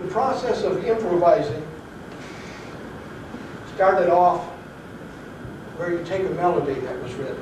process of improvising started off where you take a melody that was written.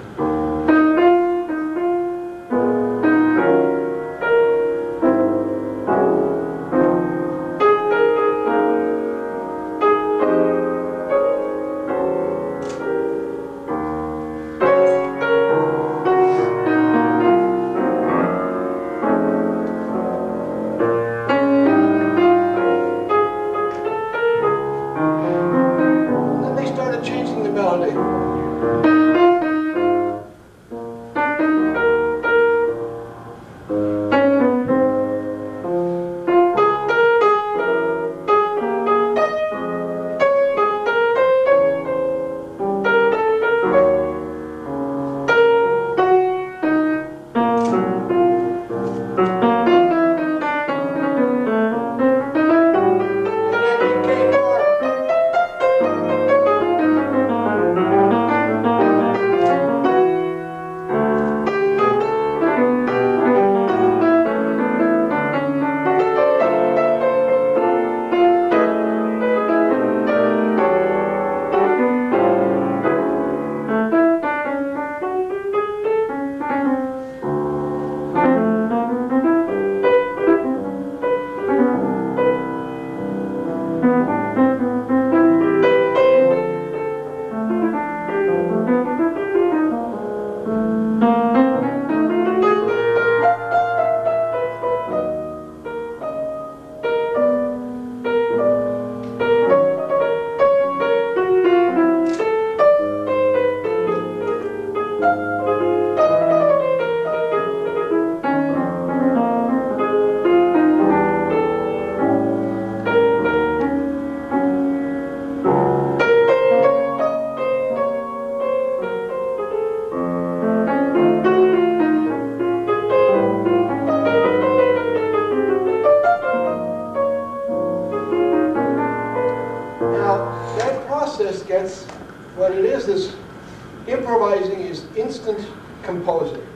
What it is improvising is instant composing.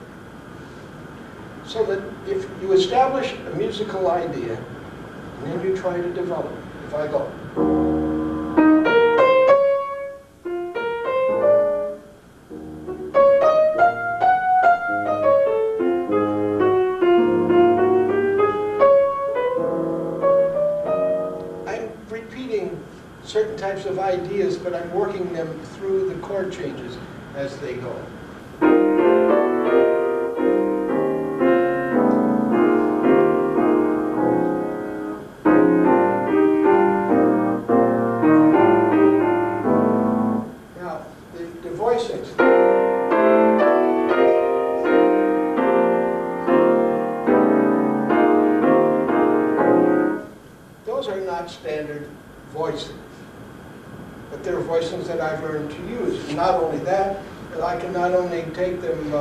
So that if you establish a musical idea, and then you try to develop it. If I go. Certain types of ideas, but I'm working them through the chord changes as they go. Now, the voicings. Those are not standard voicings. But they're voicings that I've learned to use. And not only that, but I can not only take them in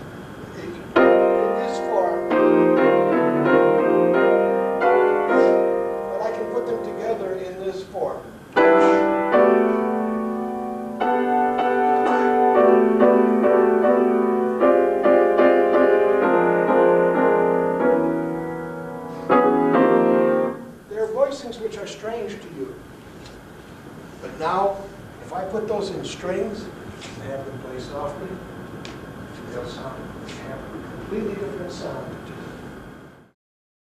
this form, but I can put them together in this form. There are voicings which are strange to you. But now, if I put those in strings and have them play softly, they'll have a completely different sound.